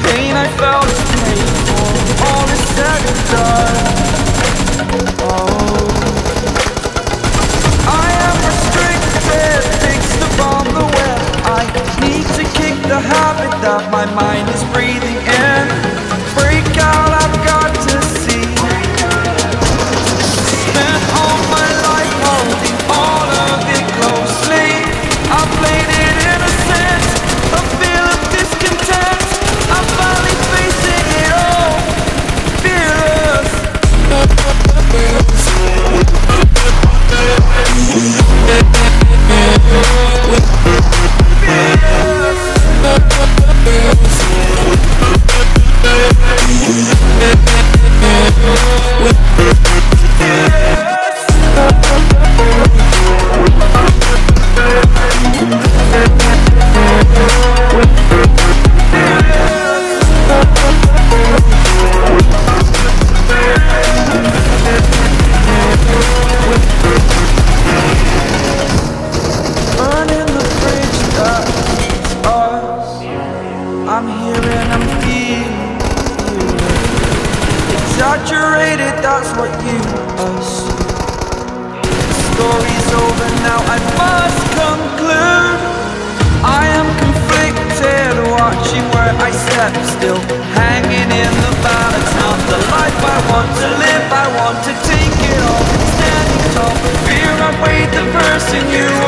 pain I felt is paid for. All is said and done. Oh, I am restricted, fixed upon the web. I need to kick the habit that my mind is breathing in. Break out, I've got to see. Spent all my life holding all of it closely. I played it innocent, a feel of discontent. I'm finally facing it all, fearless. Burning the bridge that leads us. I'm here and I'm feeling exaggerated, that's what you assume. The story's over now, I must conclude. I am conflicted, watching where I step still, hanging in the balance. Not the life I want to live, I want to take it all. Standing tall, fear I weighed the person you